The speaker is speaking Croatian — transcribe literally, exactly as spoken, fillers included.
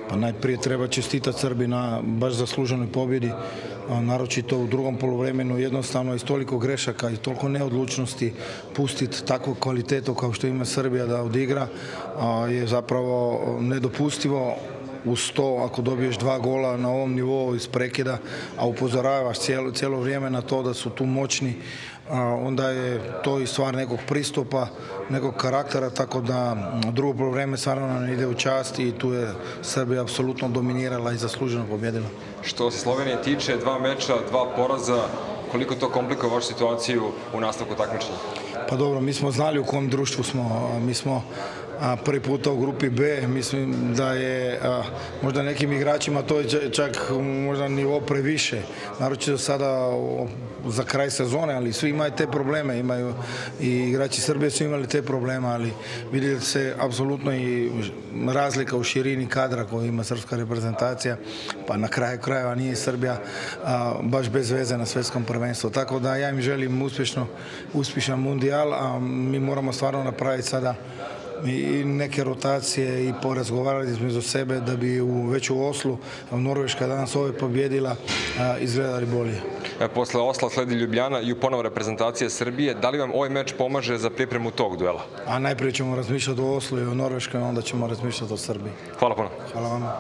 Pa najprije treba čestitati Srbiji na baš zasluženoj pobjedi, naročito u drugom poluvremenu, jednostavno iz toliko grešaka i toliko neodlučnosti pustiti takvu kvalitetu kao što ima Srbija da odigra je zapravo nedopustivo. Uz to, ako dobiješ dva gola na ovom nivou iz prekida, a upozoravaš cijelo, cijelo vrijeme na to da su tu moćni, onda je to i stvar nekog pristupa, nekog karaktera, tako da drugo poluvreme stvarno nam ide u čast i tu je Srbija apsolutno dominirala i zasluženo pobjedila. Što se Slovenije tiče, dva meča, dva poraza, koliko to komplikuje vašu situaciju u nastavku takmičenja? Pa dobro, mi smo znali u kom društvu smo. Mi smo prvi puta u grupi B. Mislim da je možda nekim igračima to je čak možda nivo previše. Naročito sada za kraj sezone, ali svi imaju te probleme. Imaju i igrači Srbije su imali te probleme, ali vidi se apsolutno i razlika u širini kadra koju ima srpska reprezentacija. Pa na kraju krajeva nije Srbija baš bez veze na svjetskom prvenstvu. Tako da ja im želim uspješno, uspješan mundijal, a mi moramo stvarno napraviti sada i neke rotacije i porazgovarati između sebe da bi u već u Oslu, Norveška danas ove pobjedila, izgledali bolje. Posle Osla sledi Ljubljana i ponovo reprezentacija Srbije. Da li vam ovaj meč pomaže za pripremu tog duela? A najprije ćemo razmišljati o Oslu i o Norveškoj, onda ćemo razmišljati o Srbiji. Hvala puno. Hvala vam.